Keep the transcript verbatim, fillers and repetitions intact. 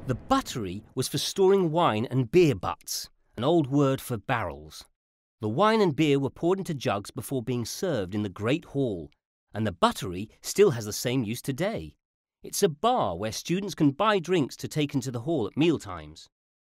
The buttery was for storing wine and beer butts, an old word for barrels. The wine and beer were poured into jugs before being served in the Great Hall, and the buttery still has the same use today. It's a bar where students can buy drinks to take into the hall at mealtimes.